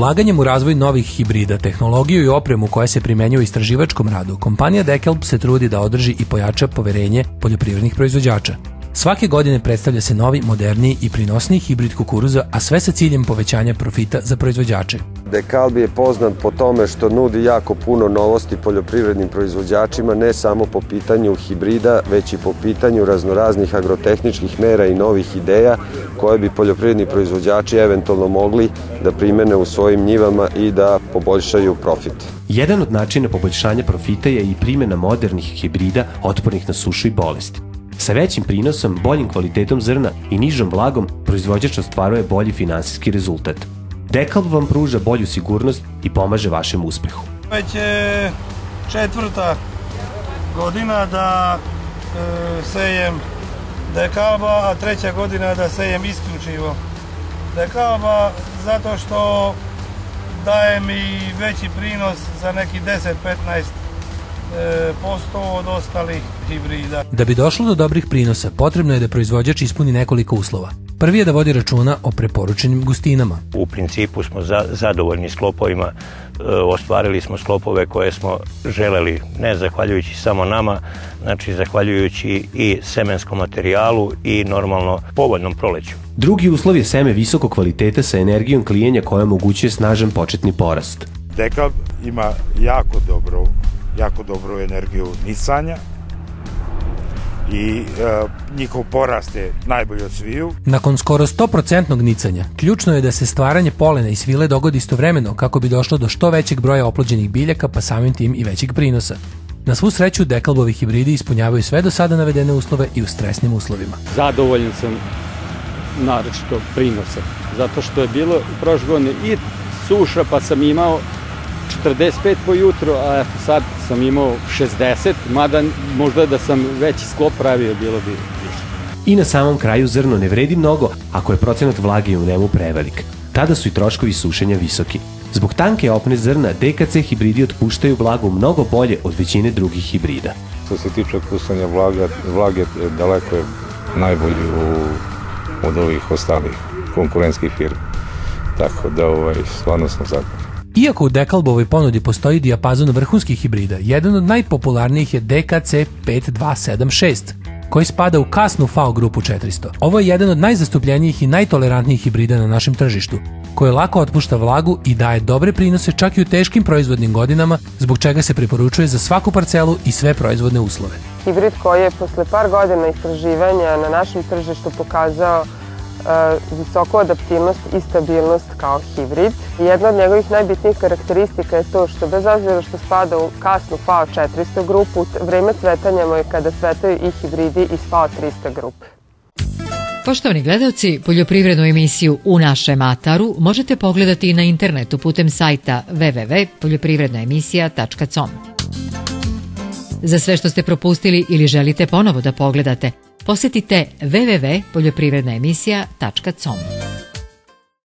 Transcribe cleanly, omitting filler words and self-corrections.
Ulaganjem u razvoj novih hibrida, tehnologiju i opremu koja se primenjuje u istraživačkom radu, kompanija DEKALB se trudi da održi i pojača poverenje poljoprivrednih proizvođača. Svake godine predstavlja se novi, moderniji i prinosniji hibrid kukuruza, a sve sa ciljem povećanja profita za proizvođače. DEKALB je poznat po tome što nudi jako puno novosti poljoprivrednim proizvođačima, ne samo po pitanju hibrida, već i po pitanju raznoraznih agrotehničkih mera i novih ideja koje bi poljoprivredni proizvođači eventualno mogli da primene u svojim njivama i da poboljšaju profit. Jedan od načina poboljšanja profita je i primjena modernih hibrida otpornih na sušu i bolesti. Sa većim prinosom, boljim kvalitetom zrna i nižom vlagom, proizvođač ostvaruje bolji finansijski rezultat. DEKALB vam pruža bolju sigurnost i pomaže vašem uspehu. Već je 4. godina da sejem DEKALB-a, a 3. godina da sejem isključivo DEKALB-a, zato što daje mi veći prinos za neki 10-15% od ostalih hibrida. Da bi došlo do dobrih prinosa, potrebno je da proizvođač ispuni nekoliko uslova. Prvi je da vodi računa o preporučenim gustinama. U principu smo zadovoljni sklopovima, ostvarili smo sklopove koje smo želeli, ne zahvaljujući samo nama, znači zahvaljujući i semenskom materijalu i normalno povoljnom proleću. Drugi uslov je seme visokog kvaliteta sa energijom klijenja koja omogućuje snažan početni porast. DEKALB ima jako dobru energiju nicanja i njihov porast je najbolji od sviju. Nakon skoro 100% nicanja, ključno je da se stvaranje polena i svile dogodi istovremeno kako bi došlo do što većeg broja oplođenih biljaka, pa samim tim i većeg prinosa. Na svu sreću, DEKALB-ovi hibridi ispunjavaju sve do sada navedene uslove i u stresnim uslovima. Zadovoljan sam naročito prinosa, zato što je bilo prošle godine i suša, pa sam imao 45 po jutru, a sad sam imao 60, mada možda da sam veći sklop pravio, bilo bi više. I na samom kraju zrno ne vredi mnogo ako je procenat vlage u njemu prevelik. Tada su i troškovi sušenja visoki. Zbog tanke opne zrna, DKC hibridi otpuštaju vlagu mnogo bolje od većine drugih hibrida. Što se tiče otpuštanja vlage, daleko je najbolji od ovih ostalih konkurentskih firmi. Tako da stvarno sam zadovoljan. Iako u DEKALB-ovoj ponudi postoji dijapazon vrhunskih hibrida, jedan od najpopularnijih je DKC 5276, koji spada u kasnu FAO grupu 400. Ovo je jedan od najzastupljenijih i najtolerantnijih hibrida na našem tržištu, koji lako otpušta vlagu i daje dobre prinose čak i u teškim proizvodnim godinama, zbog čega se preporučuje za svaku parcelu i sve proizvodne uslove. Hibrid koji je posle par godina istraživanja na našem tržištu pokazao visoku adaptivnost i stabilnost kao hibrid. Jedna od njegovih najbitnijih karakteristika je to što bez obzira što spada u kasnu FAO 400 grupu, vreme cvetanja mu je kada cvetaju i hibridi iz FAO 300 grupe. Poštovani gledalci, poljoprivrednu emisiju U našem ataru možete pogledati i na internetu putem sajta www.poljoprivrednaemisija.com. Za sve što ste propustili ili želite ponovo da pogledate, posjetite www.poljoprivrednaemisija.com.